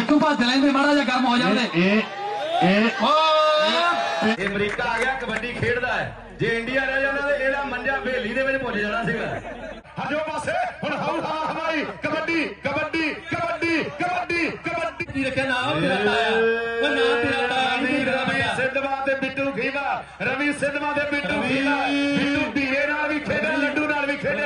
बिट्टू भज लेंदे माड़ा जिहा गर्म हो जाते। अमरीका आ गया कबड्डी खेडदा है, जे इंडिया रह जाता तो ਇਹਦਾ ਮੰਜਾ ਹਵੇਲੀ ਦੇ ਵਿੱਚ ਭੁੱਲ ਜਾਣਾ ਸੀਗਾ। ਹਜੋ ਪਾਸੇ ਹੁਣ ਹਵਾ ਹਵਾਈ ਕਬੱਡੀ ਕਬੱਡੀ ਕਬੱਡੀ ਕਬੱਡੀ ਕਬੱਡੀ ਕੀ ਰੱਖਿਆ ਨਾਮ ਤੇਰਾ ਤਾਇਆ, ਉਹ ਨਾਮ ਤੇਰਾ ਤਾਇਆ ਨਹੀਂ ਰਵੀ ਸਿੱਧਵਾਂ ਤੇ ਬਿੱਟੂ ਖੀਵਾ, ਰਵੀ ਸਿੱਧਵਾਂ ਤੇ ਬਿੱਟੂ ਖੀਵਾ, ਬਿੱਟੂ ਧੀਰੇ ਨਾਲ ਵੀ ਖੇਡਿਆ, ਲੱਡੂ ਨਾਲ ਵੀ ਖੇਡਿਆ।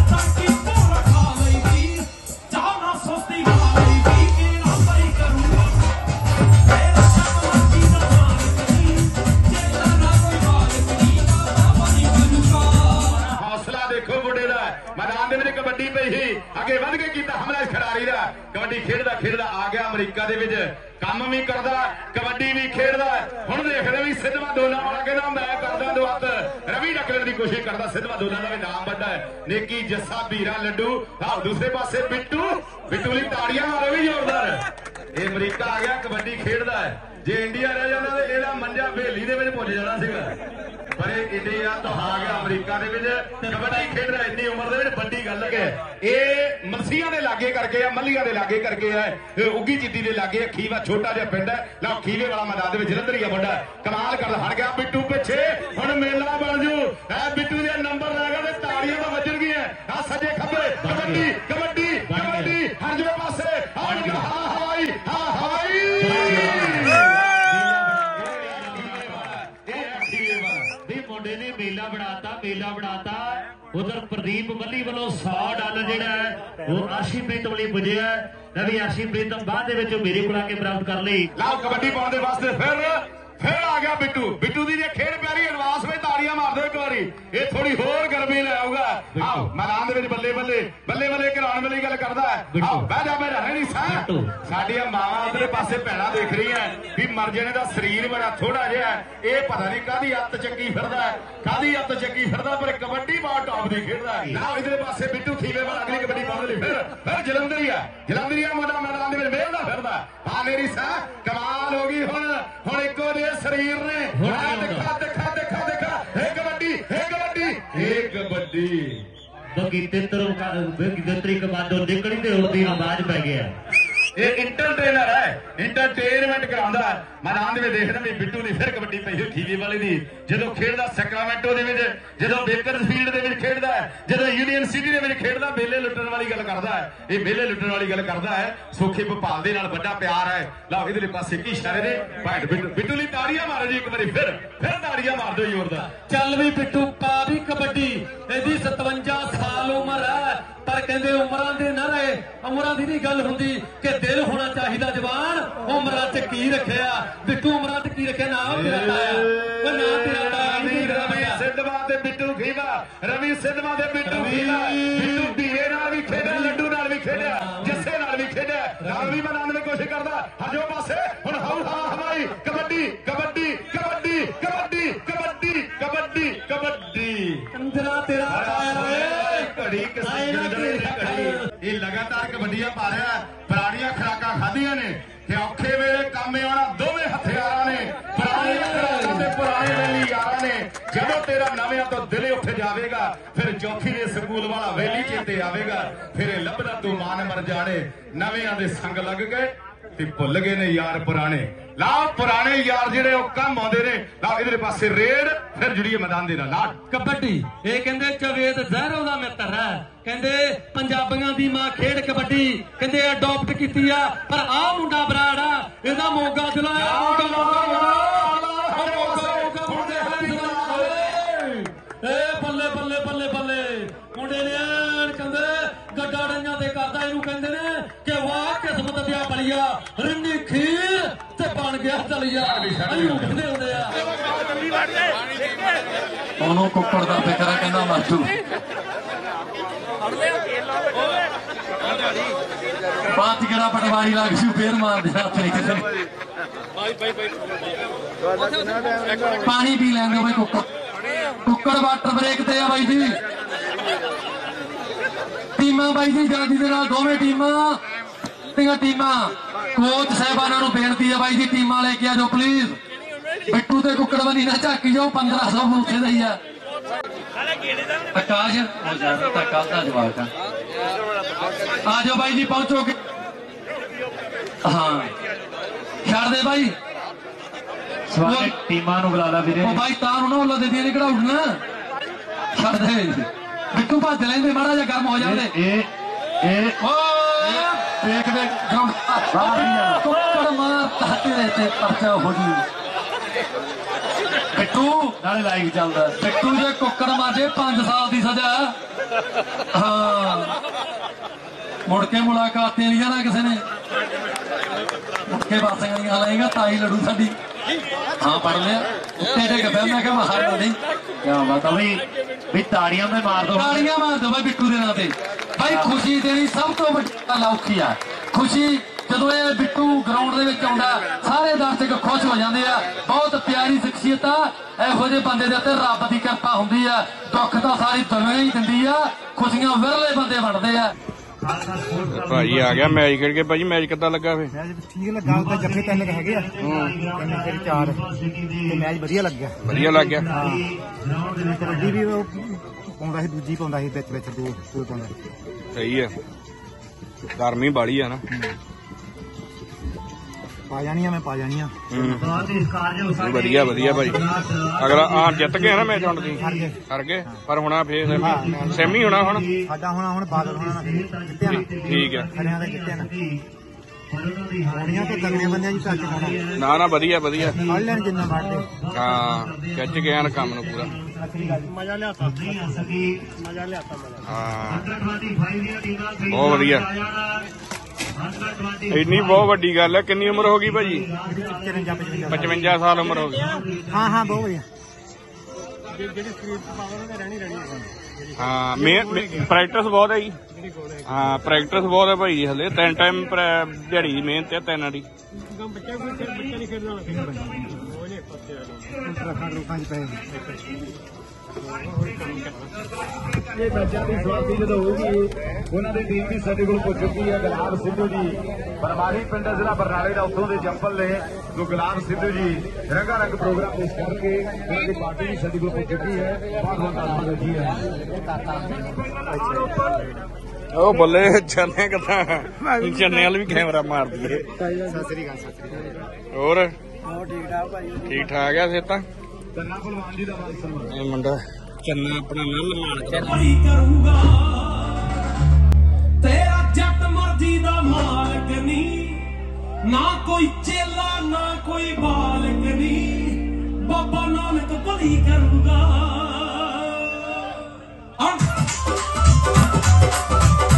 मैदान में कबड्डी पे ही अगे वध के किया हमला खिडारी का कबड्डी खेडदा खेडदा आ गया अमरीका दे विच काम भी करदा कबड्डी भी खेडदा। हुण देखदे भी सिद्धवा दोला वाला कहना मैं करदा दो हत्थ रवि डकलण की कोशिश करदा। सिद्धवा दोला का भी नाम बड़ा है, नेकी जस्सा बीरा लड्डू। आओ दूसरे पासे बिट्टू बिट्टू ली ताड़ियां मारो भी जोरदार। ये अमरीका आ गया कबड्डी खेडदा है, जे इंडिया रह जाता तो ਇਹਦਾ ਮੰਜਾ ਹਵੇਲੀ ਦੇ ਵਿੱਚ ਭੁੱਲ ਜਾਣਾ ਸੀਗਾ। पर इंडिया तो आ गया अमरीका कबड्डी खेड रहा इन्नी उम्र के बड़ी गल है। ये मलसिया के लागे करके है, मलिया के लागे करके है, उगी चिट्टी के लागे खीवा छोटा जिहा पिंड है। लो खीवे वाला मैदान जलंधर ही मुंडा कमाल कर हट गया बिट्टू पिछे। हुण मेला बन जू बिट्टू के नंबर रह गए, ताड़ियां तो वजन गई आ सजे खब्बे कबड्डी कबड्डी कबड्डी हर जो पासे हवाई हवाई ने मेला बनाता उधर प्रदीप मल्ली वालों $100 जिहड़ा है वो आशीप्रीत वाली पुजिया। रवि आशीप्रीत बाद मेरे को आके प्राप्त कर ली। लाओ कबड्डी पाने वास्ते फिर आ गया बिट्टू। बिट्टू दी खेड प्यारी एडवांस में ताड़ियां मार दो एक बारी, ये थोड़ी होर गर्मी ले आऊगा। आओ मैदान दे विच बल्ले बल्ले बल्ले बल्ले कराउण वाली गल करदा है। आओ बह जा मैं रहनी सा साडियां मावां उधरे पासे भैणां देख रही हैं भी मर जाने दा शरीर बड़ा थोड़ा जिहा है, ये पता नहीं कादी अत्त चंगी फिरदा है, कादी अत्त चंगी फिरदा, पर कबड्डी बहुत टॉप दी खेडदा है। आओ इधरे पासे बिट्टू खीवे वाला अगली कबड्डी पाउण लई फिर जलंधरिया मुंडा मैदान दे विच वेलदा फिरदा। हां मेरी सा कमाल हो गई। हुण इक्को शरीर ने देखा देखा देखा देखा कबड्डी कमांडो निकली ते उड़दी आवाज पै गया। ये इंटरटेनर है, इंटरटेनमेंट करांदा है। मैदान में देखना भी बिट्टू ने फिर कबड्डी पई खीवे वाले दी जदों खेडदा सैक्रामेंटो दे विच, जदों बेकरफील्ड दे विच खेडदा है, जदों यूनियन सिटी दे विच खेडदा मेले लुੱਟਣ वाली गल करदा है। ये मेले लुੱਟਣ वाली गल करदा है। सुखी भोपाल दे नाल बड़ा प्यार है। लाओ इधरले पासे की इशारे ने भाई बिट्टू ली ताड़ियां मारो जी एक बारी फिर ताड़ियां मार दो जोरदार। चल भी बिट्टू पा भी कबड्डी। ਇਹਦੀ 57 साल उम्र है, पर कहते उम्रां दे ना रहे, उम्रां दी नहीं गल हुंदी कि दिल होना चाहिए जवान। उम्रां च की रखिया बिट्टू, उम्रां च की रखिया नाम तेरा ताया, वो नाम तेरा ताया नहीं रवि सिद्धवा ते बिट्टू खीवा, रवि सिद्धवा ते बिट्टू खीवा, बिट्टू धीरे नाल भी खेडਿਆ, लड्डू नाल भी खेडਿਆ, जस्से नाल भी खेडਿਆ, नाल भी बनाने की कोशिश करदा। हजो पासे हुण हवाई कबड्डी कबड्डी कबड्डी कबड्डी कबड्डी कबड्डी कबड्डी कंजरा तेरा ताया घड़ी ये लगातार कबड्डियां पा रहा है। पुरानियां खुराकां खादियां ने ते औखे वेले काम आना दोवें हथियारां ने, पुराने खुराकां ते पुराने वेली यारां ने। जदों तेरा नवियां तो दिल उठ जावेगा, फिर चौथी दे स्कूल वाला वेली चेते आवेगा, फिर लभदा तू मान मर जाने। नवियां दे संग लग गए ते भुल गए ने यार पुराने। लाओ पुराने यार जिहड़े ओ कम आउंदे ने। लाओ इधर पासे रेड फिर जुड़िए मैदान दे नाल लाड कबड्डी। ये कहंदे जवेद ज़हरो दा मित्र है, कहंदे पंजाबियां दी मां खेड कबड्डी, कहंदे अडॉप्ट कीती आ, पर आ मुंडा बराड़ा इहदा मोगा दिलाया। बल्ले बल्ले बल्ले बल्ले मुंडे ने कहंदे गड्डा डंजा ते करदा, इहनू कहंदे ने कि वाह किस्मत दिया बलिया, रिन्नी खीर ते बन गया दलिया। अयू उठदे हुंदे आ ਉਹਨੂੰ ਕੁੱਕੜ ਦਾ ਫਿਕਰ ਹੈ, ਕਹਿੰਦਾ ਮਾਚੂ पांच गिरा पटवारी लाग सी फिर मार दिया पानी पी लेंगे भाई कुक्कड़ वाटर ब्रेक ते है भाई जी टीमां भाई जी जल्दी दे नाल दोवें टीमां कोच साहबाना नूं बेनती है भाई जी टीमां लेके आ जाओ प्लीज बिट्टू ते कुक्कड़ बनी ना झाकी जाओ 1500 मूसे दा ही है आकाश कल का जवाब आ जाओ भाई जी पहुंचो ਹਾਂ ਛੱਡ ਦੇ ਬਾਈ ਸਵਾਗਤ ਟੀਮਾਂ ਨੂੰ ਬੁਲਾ ਲਾ ਵੀਰੇ। ਉਹ ਬਾਈ ਤਾਂ ਨੂੰ ਨਾ ਉੱਲਾ ਦੇ ਦੀਆਂ ਕਿਹੜਾ ਉੱਡਣਾ ਛੱਡ ਦੇ ਬਿੱਟੂ ਭੱਜ ਲੈਂਦੇ ਮਾੜਾ ਜਿਹਾ ਗਰਮ ਹੋ ਜਾਂਦੇ ਇਹ ਦੇਖ ਦੇ ਕੁੱਕੜ ਮਾਰ ਤਾਤੇ ਤੇ ਪਰਚਾ ਹੋ ਜੂ ਬਿੱਟੂ ਨਾਲੇ ਲਾਈਵ ਚੱਲਦਾ। ਬਿੱਟੂ ਜੇ ਕੁੱਕੜ ਮਾਰੇ 5 ਸਾਲ ਦੀ ਸਜ਼ਾ। ਹਾਂ ਮੁੜ ਕੇ ਮੁਲਾਕਾਤ ਨਹੀਂ ਜਾਣਾ ਕਿਸੇ ਨੇ ਮੁੜ ਕੇ ਬਾਸਾਂ ਦੀਆਂ ਲਾਏਗਾ ਤਾਈ ਲੜੂ ਸਾਡੀ। ਹਾਂ ਪੜ ਲਿਆ ਉੱਤੇ ਡਿੱਗ ਪਿਆ ਮੈਂ ਕਿਹਾ ਮਹਾਰਾ ਨਹੀਂ ਕਿਆ ਬਾਤ ਆ ਵੀ ਤਾੜੀਆਂ ਤੇ ਮਾਰ ਦੋ। ਤਾੜੀਆਂ ਮਾਰ ਦੋ ਬਾਈ ਬਿੱਟੂ ਦੇ ਨਾਂ ਤੇ। ਬਾਈ ਖੁਸ਼ੀ ਦੇਣੀ ਸਭ ਤੋਂ ਵੱਡੀ ਗੱਲ ਔਖੀ ਆ। ਖੁਸ਼ੀ ਜਦੋਂ ਇਹ ਬਿੱਟੂ ਗਰਾਊਂਡ ਦੇ ਵਿੱਚ ਆਉਂਦਾ ਸਾਰੇ ਦਰਸ਼ਕ ਖੁਸ਼ ਹੋ ਜਾਂਦੇ ਆ। ਬਹੁਤ ਪਿਆਰੀ ਸ਼ਖਸੀਅਤ ਆ। ਇਹੋ ਜਿਹੇ ਬੰਦੇ ਦੇ ਉੱਤੇ ਰੱਬ ਦੀ ਕਿਰਪਾ ਹੁੰਦੀ ਆ। ਦੁੱਖ ਤਾਂ ਸਾਰੀ ਦੁਨੀਆ ਹੀ ਦਿੰਦੀ ਆ ਖੁਸ਼ੀਆਂ ਵਿਰਲੇ ਬੰਦੇ ਵੰਡਦੇ ਆ। ਭਾਈ ਆ ਗਿਆ ਮੈਚ ਖੇਡ ਕੇ। ਭਾਜੀ ਮੈਚ ਕਿੱਦਾਂ ਲੱਗਾ ਫੇ? ਠੀਕ ਲੱਗਾ ਉਹਦਾ ਜੱਫੇ 3 ਹੈਗੇ ਆ ਤਿੰਨ ਫਿਰ 4 ਤੇ ਮੈਚ ਵਧੀਆ ਲੱਗਿਆ। ਵਧੀਆ ਲੱਗ ਗਿਆ। ਕਬੱਡੀ ਵੀ ਉਹ ਪਾਉਂਦਾ ਸੀ ਦੂਜੀ ਪਾਉਂਦਾ ਸੀ ਵਿੱਚ ਦੋ ਪਾਉਂਦਾ। ਸਹੀ ਹੈ ਗਰਮੀ ਬਾਲੀ ਆ ਨਾ। ਪਾ ਜਾਣੀਆਂ ਮੈਂ ਪਾ ਜਾਣੀਆਂ। ਵਧੀਆ ਵਧੀਆ ਭਾਈ ਅਗਲਾ ਆ ਜਿੱਤ ਗਏ ਨਾ ਮੈਚ ਹੁਣ ਤੁਸੀਂ ਹਾਰ ਗਏ ਪਰ ਹੁਣ ਫੇਰ ਸੈਮੀ ਹੋਣਾ ਹੁਣ ਸਾਡਾ ਹੁਣ ਬਾਦਲ ਹੋਣਾ ਜਿੱਤਿਆ ਨਾ। ਠੀਕ ਹੈ ਹਰਿਆਣਾ ਦਾ ਜਿੱਤਿਆ ਨਾ ਤੇ ਤਗੜੇ ਬੰਦਿਆਂ ਦੀ ਟੱਚ ਖਾਣਾ ਨਾ ਵਧੀਆ ਵਧੀਆ ਫੜ ਲੈਣ ਜਿੰਨਾ ਵੱਢਦੇ। ਹਾਂ ਖਿੱਚ ਗਿਆ ਨਾ ਕੰਮ ਨੂੰ ਪੂਰਾ। ਮਜ਼ਾ ਲਿਆਤਾ ਮਜ਼ਾ ਲਿਆਤਾ ਹਾਂ ਬਹੁਤ ਵਧੀਆ। ਇੰਨੀ ਬਹੁਤ ਵੱਡੀ ਗੱਲ ਹੈ। ਕਿੰਨੀ ਉਮਰ ਹੋ ਗਈ ਭਾਜੀ? 55 ਸਾਲ ਉਮਰ ਹੋ ਗਈ। ਹਾਂ ਬਹੁਤ ਵਧੀਆ। ਹਾਂ ਪ੍ਰੈਕਟਿਸ ਬਹੁਤ ਹੈ ਜੀ। ਹਾਂ ਪ੍ਰੈਕਟਿਸ ਬਹੁਤ ਹੈ ਭਾਈ ਜੀ। ਹਲੇ 3 ਟਾਈਮ ਦਿਹਾੜੀ ਦੀ ਮਿਹਨਤ ਹੈ 3 ਦੀ। ਇਹ ਬੱਚਿਆਂ ਦੀ ਸਵਾਰੀ ਜਦੋਂ ਹੋਊਗੀ ਉਹਨਾਂ ਦੀ ਟੀਮ ਵੀ ਸਾਡੇ ਕੋਲ ਪੁੱਜ ਚੁੱਕੀ ਹੈ। ਗੁਲਾਬ ਸਿੱਧੂ ਜੀ ਬਰਮਾਰੀ ਪਿੰਡ ਜ਼ਿਲ੍ਹਾ ਬਰਨਾਲੇ ਦਾ ਉੱਥੋਂ ਦੇ ਜੰਪਲ ਨੇ ਜੋ ਗੁਲਾਬ ਸਿੱਧੂ ਜੀ ਰੰਗਾ ਰੰਗ ਪ੍ਰੋਗਰਾਮ ਪੇਸ਼ ਕਰਕੇ ਉਹਨਾਂ ਦੀ ਪਾਰਟੀ ਵੀ ਸਾਡੇ ਕੋਲ ਪੁੱਜ ਚੁੱਕੀ ਹੈ। ਬਹੁਤ ਬਹੁਤ ਧੰਨਵਾਦ ਜੀ ਉਹ ਬੱਲੇ ਚੰਨੇ ਕਿੱਦਾਂ ਚੰਨੇ ਵਾਲ ਵੀ ਕੈਮਰਾ ਮਾਰ ਦਈਏ। ਸਤਿ ਸ੍ਰੀ ਅਕਾਲ। ਹੋਰ ਠੀਕ ਠਾਕ ਭਾਈ? ਠੀਕ ਠਾਕ ਆ ਸੇਤਾ। ਚੰਨਾ ਭਲਵਾਨ ਜੀ ਦਾ ਇਹ ਮੁੰਡਾ ਚੰਨਾ ਆਪਣਾ ਨਲ ਮਾਰ ਕਰੂਗਾ ਤੇਰਾ ਜੱਟ ਮਰਜ਼ੀ ਦਾ ਮਾਲਕ ਨਹੀਂ ਨਾ ਕੋਈ ਚੇਲਾ ਨਾ ਕੋਈ ਬਾਲਕ ਨਹੀਂ ਬਾਬਾ ਨਾਨਕ ਭਲੀ ਕਰੂਗਾ।